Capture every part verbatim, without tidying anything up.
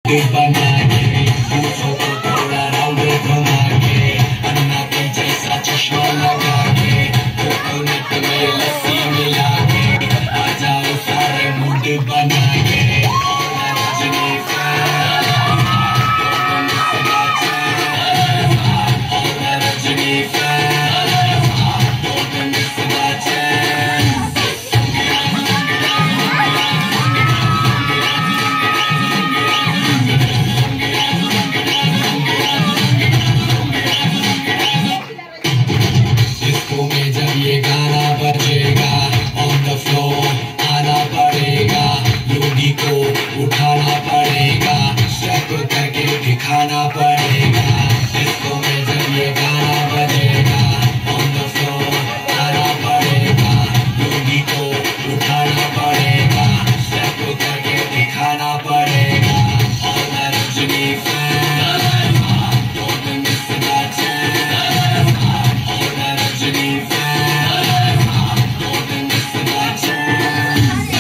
बना के पूछो तो थोड़ा राउंड घुमा के अन्ना के जैसा चश्मा लगा के कोकोनट में लस्सी मिला के आ जाओ सारे मूड बना के Rajni fan Rajni fan don't miss the chance disco में जब ये गाना बजेगा ऑन द फ्लोर आना पड़ेगा लोगी को उठाना पड़ेगा स्टेप करके दिखाना पड़ेगा डिस्को में जब ये गाना बजेगा ऑन द फ्लोर आना पड़ेगा लोगी को उठाना पड़ेगा स्टेप करके दिखाना पड़ेगा और मैं Rajni fan don't miss the chance और मैं Rajni fan don't miss the chance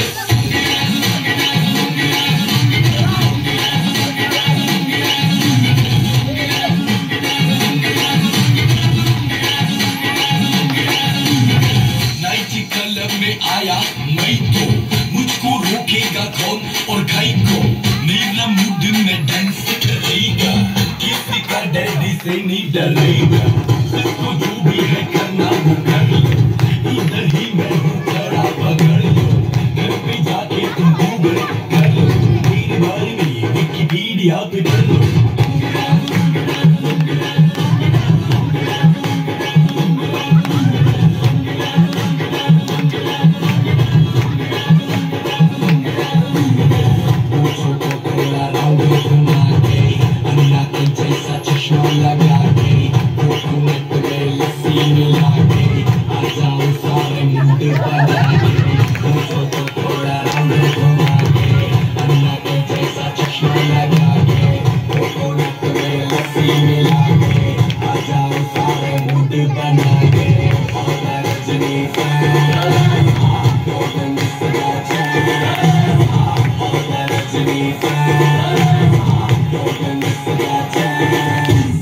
nightie club में आया मैं तो मुझको रोकेगा कौन और भाई को मेरा मूड में डांस करेगा किसी का डैडी से नहीं डरेगा इसको जो भी है करना वो कर लो इधर ही मैं हूँ खड़ा पकड़ लो घर पे जाके तुम गूगल कर लो मेरे बारे में विकिपीडिया पे पढ़ लो चश्मा लगा के कोकोनट में लस्सी मिला के आ जाओ सारे मूड बना के पूछो तो थोड़ा राउंड घुमा के अन्ना के जैसा चश्मा लगा के कोकोनट में लस्सी मिला के आ जाओ सारे मूड बना के और मैं Rajni fan don't miss the chance और मैं Rajni fan don't miss the chance